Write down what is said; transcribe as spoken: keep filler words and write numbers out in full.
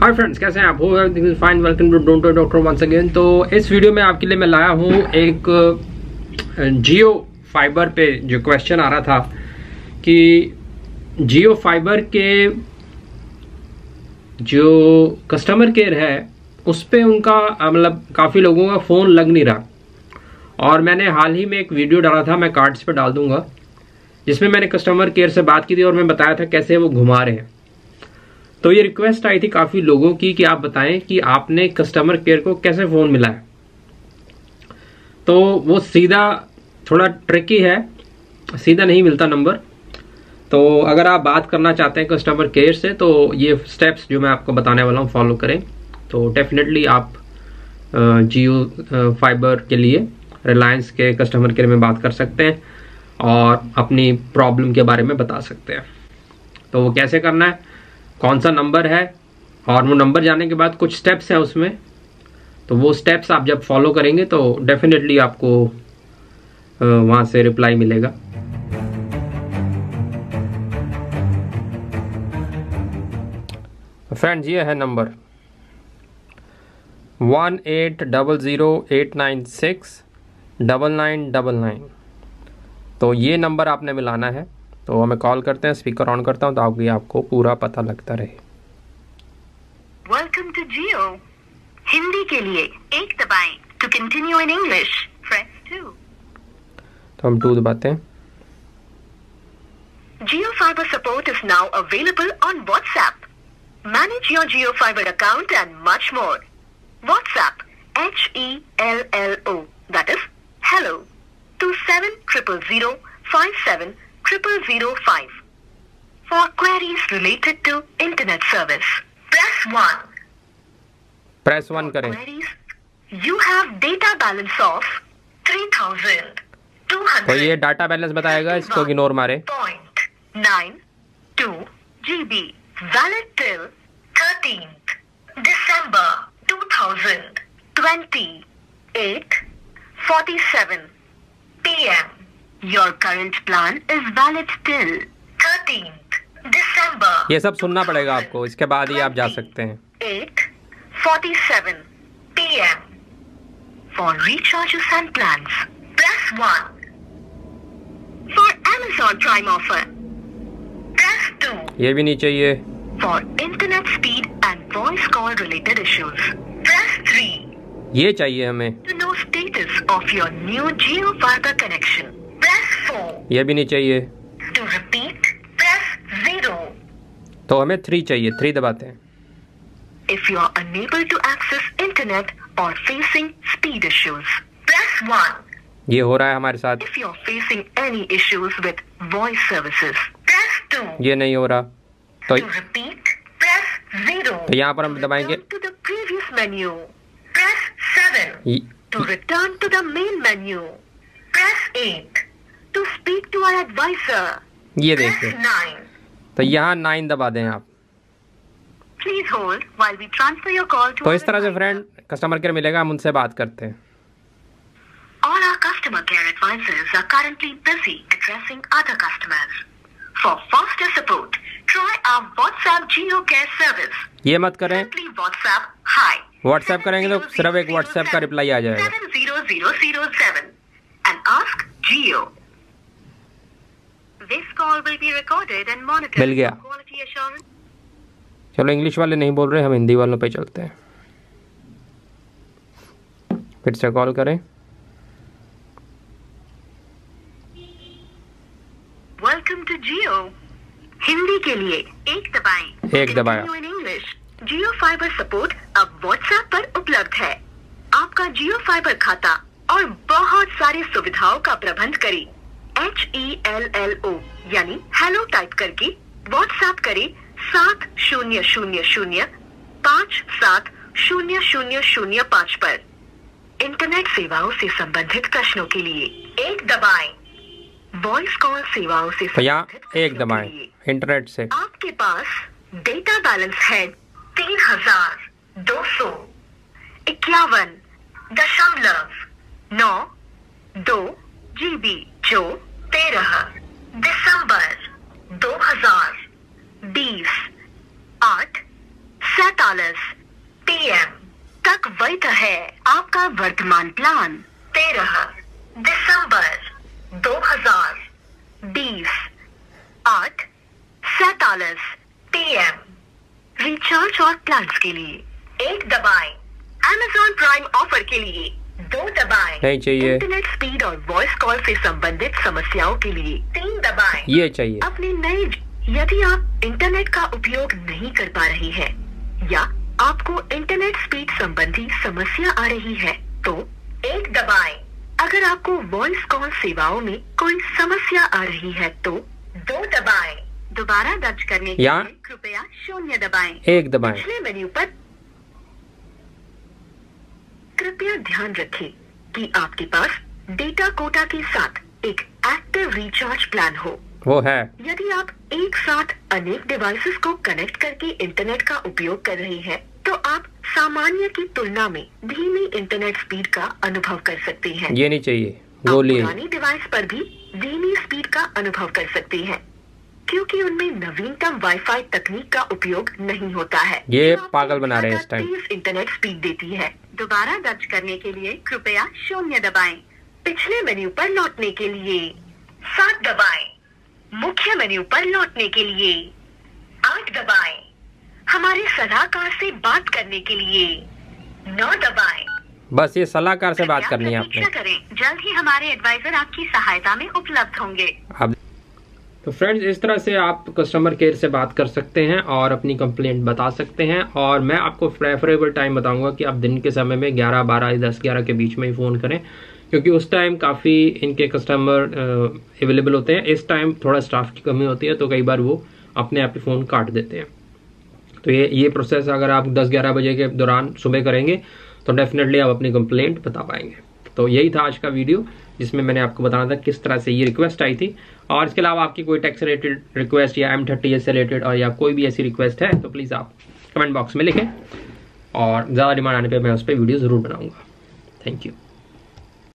Hi friends, कैसे हैं आप? Hope everything is fine, welcome to don't doctor once again. तो इस वीडियो में आपके लिए मैं लाया हूँ एक जियो फाइबर पे जो क्वेश्चन आ रहा था कि जियो फाइबर के जो कस्टमर केयर है उस पे उनका मतलब काफ़ी लोगों का फ़ोन लग नहीं रहा। और मैंने हाल ही में एक वीडियो डाला था, मैं कार्ड्स पे डाल दूंगा, जिसमें मैंने कस्टमर केयर से बात की थी और मैं बताया था कैसे वो घुमा रहे हैं। तो ये रिक्वेस्ट आई थी काफ़ी लोगों की कि आप बताएं कि आपने कस्टमर केयर को कैसे फ़ोन मिलाया। तो वो सीधा थोड़ा ट्रिकी है, सीधा नहीं मिलता नंबर। तो अगर आप बात करना चाहते हैं कस्टमर केयर से तो ये स्टेप्स जो मैं आपको बताने वाला हूँ फॉलो करें तो डेफिनेटली आप जियो फाइबर के लिए रिलायंस के कस्टमर केयर में बात कर सकते हैं और अपनी प्रॉब्लम के बारे में बता सकते हैं। तो वो कैसे करना है, कौन सा नंबर है, और वो नंबर जानने के बाद कुछ स्टेप्स हैं उसमें। तो वो स्टेप्स आप जब फॉलो करेंगे तो डेफिनेटली आपको वहाँ से रिप्लाई मिलेगा। फ्रेंड्स, ये है number one eight double zero eight nine six double nine double nine. तो ये नंबर आपने मिलाना है। तो हमें कॉल करते हैं, स्पीकर ऑन करता हूं ताकि आपको पूरा पता लगता रहे। वेलकम टू जियो। हिंदी के लिए एक दबाएं। To continue in English press two. तो हम टू दबाते हैं। Jio Fiber support is now available on WhatsApp. Manage your Jio Fiber account and much more. WhatsApp H E L L O that is hello to seven triple zero five seven triple zero five. For queries related to internet service, press one. Press one करें। Queries, you have data balance of three thousand two hundred. तो ये data balance बताएगा, इसको ignore मारे। Point nine two G B valid till thirteenth December two thousand twenty-eight forty-seven P M Your current plan is valid till thirteenth December. ये सब सुनना पड़ेगा आपको, इसके बाद ही आप जा सकते हैं। eight forty-seven P M For recharges and plans, press one. For Amazon Prime offer, press two. ये भी नहीं चाहिए। For internet speed and voice call related issues, press three. ये चाहिए हमें। To know status of your new Jio Fiber connection, press four. ये भी नहीं चाहिए। To repeat, press zero. तो हमें थ्री चाहिए, थ्री दबाते हैं। If you are unable to access internet or facing speed issues, press one. ये हो रहा है हमारे साथ। If you are facing any issues with voice services, press two. ये नहीं हो रहा तो To repeat, press zero. तो यहाँ पर हम दबाएंगे। Return to the previous menu, press seven. To return to the main menu, press eight. To speak to our advisor, ये press देखिए, nine. तो यहाँ नाइन दबा दें आप। Please hold while we transfer your call to तो our इस तरह से advisor. फ्रेंड कस्टमर केयर मिलेगा, हम उनसे बात करते हैं। All our customer care advisors are currently busy addressing other customers. For faster support, try our WhatsApp Jio Care service. ये मत करें, Simply WhatsApp hi. व्हाट्सएप करेंगे तो सिर्फ एक व्हाट्सएप का रिप्लाई आ जाएगा। seven zero zero zero seven and ask Jio. This call will be recorded and monitored मिल गया। for quality assurance. चलो, इंग्लिश वाले नहीं बोल रहे, हम हिंदी वालों पे चलते हैं। फिर से कॉल करें। Welcome to Jio. हिंदी के लिए एक दबाएं। एक दबाया। Continue in English. Jio Fiber support अब WhatsApp पर उपलब्ध है। आपका Jio Fiber खाता और बहुत सारी सुविधाओं का प्रबंध करें। H E L L O यानी हेलो टाइप करके WhatsApp करें सात शून्य शून्य शून्य पाँच सात शून्य शून्य शून्य पाँच पर। इंटरनेट सेवाओं से संबंधित प्रश्नों के लिए एक दबाएं। वॉइस कॉल सेवाओं से तो यहाँ संबंधित एक प्रश्नों दबाएं के लिए इंटरनेट से। आपके पास डेटा बैलेंस है तीन हजार दो सौ इक्यावन दशमलव नौ दो जीबी जो तेरह दिसंबर दो हजार बीस आठ सैतालीस पी एम तक वैध है। आपका वर्तमान प्लान तेरह दिसंबर दो हजार बीस आठ सैतालीस पी एम रिचार्ज और प्लान्स के लिए एक दबाएं। अमेजॉन प्राइम ऑफर के लिए दो दबाएं। नहीं चाहिए। इंटरनेट स्पीड और वॉइस कॉल से संबंधित समस्याओं के लिए तीन दबाएं। ये चाहिए। अपने नए यदि आप इंटरनेट का उपयोग नहीं कर पा रहे हैं या आपको इंटरनेट स्पीड संबंधी समस्या आ रही है तो एक दबाएं। अगर आपको वॉइस कॉल सेवाओं में कोई समस्या आ रही है तो दो दबाएं। दोबारा दर्ज करने के लिए कृपया शून्य दबाएं। एक दबाएं। पिछले मेन्यू पर कृपया ध्यान रखें कि आपके पास डेटा कोटा के साथ एक एक्टिव रिचार्ज प्लान हो। वो है। यदि आप एक साथ अनेक डिवाइसेस को कनेक्ट करके इंटरनेट का उपयोग कर रहे हैं तो आप सामान्य की तुलना में धीमी इंटरनेट स्पीड का अनुभव कर सकते हैं। ये नहीं चाहिए। वो पुरानी डिवाइस पर भी धीमी स्पीड का अनुभव कर सकते हैं क्योंकि उनमें नवीनतम वाईफाई तकनीक का उपयोग नहीं होता है। ये पागल बना रहे हैं इस टाइम। तेज इंटरनेट स्पीड देती है। दोबारा दर्ज करने के लिए कृपया शून्य दबाएं। पिछले मेन्यू पर लौटने के लिए सात दबाएं। मुख्य मेन्यू पर लौटने के लिए आठ दबाएं। हमारे सलाहकार से बात करने के लिए नौ दबाएं। बस ये सलाहकार से बात करनी है आपने। करें, जल्द ही हमारे एडवाइजर आपकी सहायता में उपलब्ध होंगे। अब तो फ्रेंड्स, इस तरह से आप कस्टमर केयर से बात कर सकते हैं और अपनी कंप्लेंट बता सकते हैं। और मैं आपको प्रेफरेबल टाइम बताऊंगा कि आप दिन के समय में ग्यारह बारह दस ग्यारह के बीच में ही फ़ोन करें क्योंकि उस टाइम काफ़ी इनके कस्टमर अवेलेबल होते हैं। इस टाइम थोड़ा स्टाफ की कमी होती है तो कई बार वो अपने आप ही फ़ोन काट देते हैं। तो ये ये प्रोसेस अगर आप दस ग्यारह बजे के दौरान सुबह करेंगे तो डेफिनेटली आप अपनी कंप्लेंट बता पाएंगे। तो यही था आज का वीडियो जिसमें मैंने आपको बताना था किस तरह से ये रिक्वेस्ट आई थी। और इसके अलावा आपकी कोई टैक्स रिलेटेड रिक्वेस्ट या एम थर्टी एस से रिलेटेड और या कोई भी ऐसी रिक्वेस्ट है तो प्लीज़ आप कमेंट बॉक्स में लिखें और ज़्यादा डिमांड आने पर मैं उस पर वीडियो ज़रूर बनाऊँगा। Thank you.